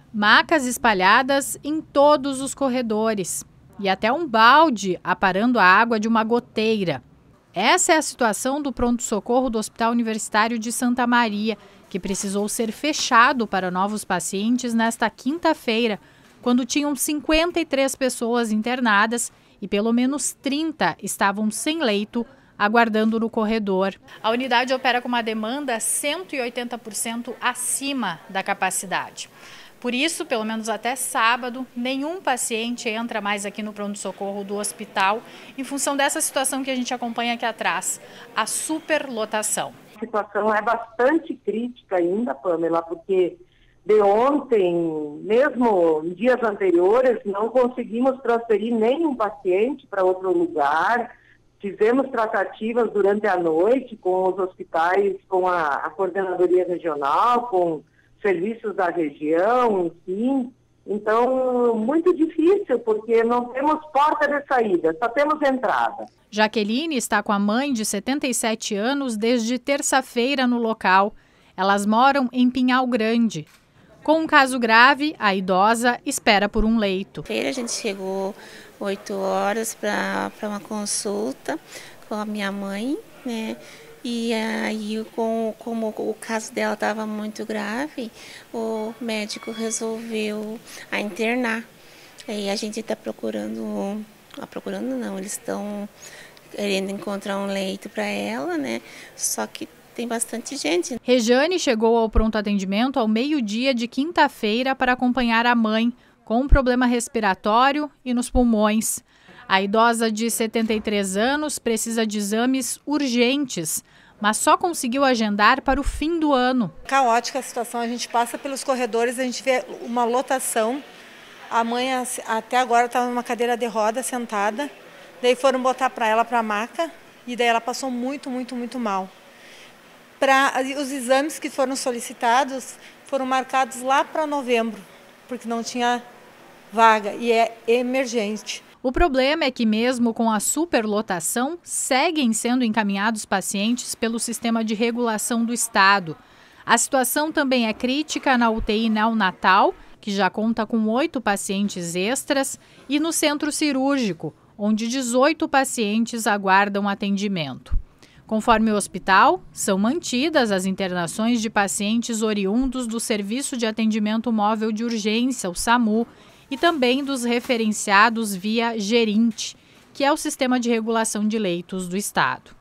Macas espalhadas em todos os corredores e até um balde aparando a água de uma goteira. Essa é a situação do pronto-socorro do Hospital Universitário de Santa Maria, que precisou ser fechado para novos pacientes nesta quinta-feira, quando tinham 53 pessoas internadas e pelo menos 30 estavam sem leito, aguardando no corredor. A unidade opera com uma demanda 180% acima da capacidade. Por isso, pelo menos até sábado, nenhum paciente entra mais aqui no pronto-socorro do hospital, em função dessa situação que a gente acompanha aqui atrás, a superlotação. A situação é bastante crítica ainda, Pamela, porque de ontem, mesmo em dias anteriores, não conseguimos transferir nenhum paciente para outro lugar. Fizemos tratativas durante a noite com os hospitais, com a coordenadoria regional, com serviços da região, enfim. Então, muito difícil, porque não temos porta de saída, só temos entrada. Jaqueline está com a mãe de 77 anos desde terça-feira no local. Elas moram em Pinhal Grande. Com um caso grave, a idosa espera por um leito. A gente chegou 8 horas para uma consulta com a minha mãe, né? E aí, como o caso dela estava muito grave, o médico resolveu a internar. Aí a gente está procurando não, eles estão querendo encontrar um leito para ela, né? Só que tem bastante gente. Rejane chegou ao pronto atendimento ao meio-dia de quinta-feira para acompanhar a mãe com um problema respiratório e nos pulmões. A idosa de 73 anos precisa de exames urgentes, mas só conseguiu agendar para o fim do ano. Caótica a situação, a gente passa pelos corredores, a gente vê uma lotação. A mãe até agora estava numa cadeira de roda sentada, daí foram botar para ela para a maca e daí ela passou muito mal. Os exames que foram solicitados foram marcados lá para novembro, porque não tinha vaga e é emergente. O problema é que mesmo com a superlotação, seguem sendo encaminhados pacientes pelo sistema de regulação do estado. A situação também é crítica na UTI neonatal, que já conta com 8 pacientes extras, e no centro cirúrgico, onde 18 pacientes aguardam atendimento. Conforme o hospital, são mantidas as internações de pacientes oriundos do Serviço de Atendimento Móvel de Urgência, o SAMU, e também dos referenciados via Gerint, que é o sistema de regulação de leitos do estado.